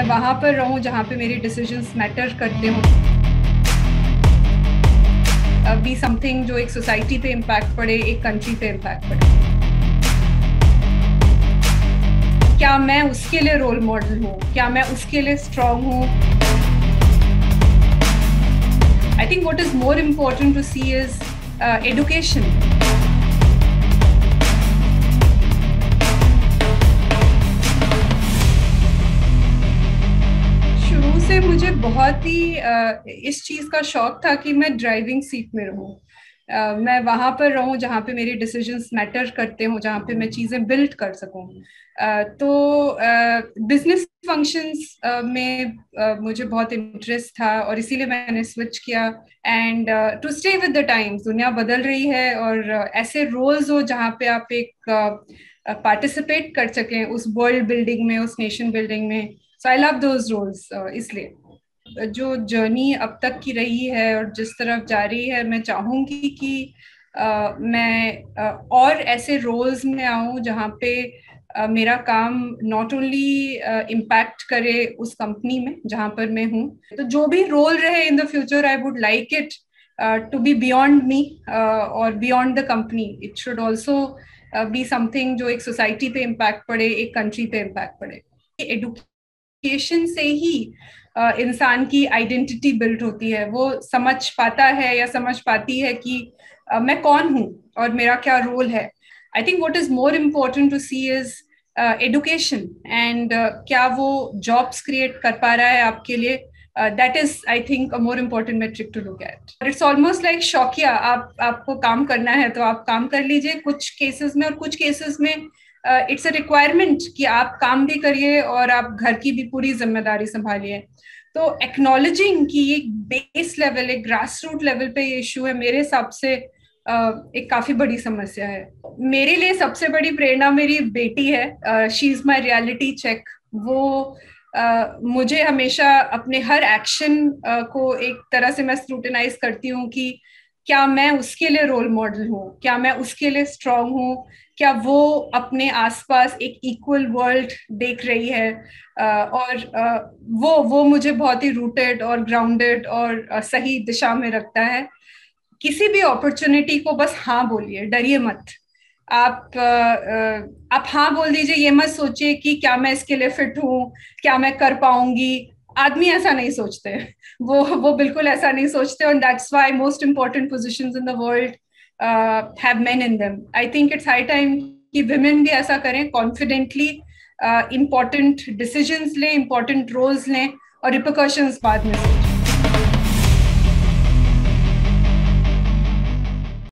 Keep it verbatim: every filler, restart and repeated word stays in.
वहाँ पर रहूँ जहाँ पे मेरे डिसीजंस मैटर करते हों, बी समथिंग जो एक सोसाइटी पे इम्पैक्ट पड़े, एक कंट्री पे इम्पैक्ट पड़े। क्या मैं उसके लिए रोल मॉडल हूँ? क्या मैं उसके लिए स्ट्रांग हूँ? I think what is more important to see is education. शुरू से मुझे बहुत ही uh, इस चीज़ का शौक था कि मैं ड्राइविंग सीट में रहूं। uh, मैं वहां पर रहूं जहां पे मेरे डिसीजंस मैटर करते हों, जहां पे मैं चीज़ें बिल्ड कर सकूं। uh, तो बिजनेस uh, फंक्शंस uh, में uh, मुझे बहुत इंटरेस्ट था और इसीलिए मैंने स्विच किया। And to stay with the times, दुनिया बदल रही है और uh, ऐसे रोल्स हो जहां पे आप एक पार्टिसिपेट uh, कर सकें उस वर्ल्ड बिल्डिंग में, उस नेशन बिल्डिंग में। So I love those roles. इसलिए जो जर्नी अब तक की रही है और जिस तरफ जा रही है, मैं चाहूंगी कि uh, मैं uh, और ऐसे रोल्स में आऊं जहां पे uh, मेरा काम नॉट ओनली इम्पैक्ट करे उस कंपनी में जहां पर मैं हूं। तो जो भी रोल रहे in the future, I would like it to be beyond me और beyond the company. It should also be something जो एक सोसाइटी पे इम्पैक्ट पड़े, एक कंट्री पे इम्पैक्ट पड़े। एजुकेशन से ही uh, इंसान की आइडेंटिटी बिल्ड होती है। वो समझ पाता है या समझ पाती है कि uh, मैं कौन हूँ और मेरा क्या रोल है। I think what is more important to see is education and क्या वो जॉब्स क्रिएट कर पा रहा है आपके लिए। That is I think a more important metric to look at. It's almost like शौकिया। आप आपको काम करना है तो आप काम कर लीजिए कुछ केसेस में, और कुछ केसेस में इट्स अ रिक्वायरमेंट कि आप काम भी करिए और आप घर की भी पूरी जिम्मेदारी संभालिए। तो एक्नॉलेजिंग कि एक बेस लेवल, एक ग्रास रूट लेवल पे ये इशू है, मेरे हिसाब से uh, एक काफी बड़ी समस्या है। मेरे लिए सबसे बड़ी प्रेरणा मेरी बेटी है। She is my reality check. वो uh, मुझे हमेशा अपने हर एक्शन uh, को एक तरह से मैं स्क्रूटिनाइज करती हूँ कि क्या मैं उसके लिए रोल मॉडल हूँ? क्या मैं उसके लिए स्ट्रांग हूँ? क्या वो अपने आसपास एक इक्वल वर्ल्ड देख रही है? और वो वो मुझे बहुत ही रूटेड और ग्राउंडेड और सही दिशा में रखता है। किसी भी अपॉर्चुनिटी को बस हाँ बोलिए, डरिए मत। आप आप हाँ बोल दीजिए। ये मत सोचिए कि क्या मैं इसके लिए फिट हूँ, क्या मैं कर पाऊंगी। आदमी ऐसा नहीं सोचते। वो वो बिल्कुल ऐसा नहीं सोचते। और that's why most important positions in the world have men in them. I think it's high time कि विमेन भी ऐसा करें, कॉन्फिडेंटली इंपॉर्टेंट डिसीजंस लें, इंपॉर्टेंट रोल्स लें और रिपरकशंस बाद में सोचें।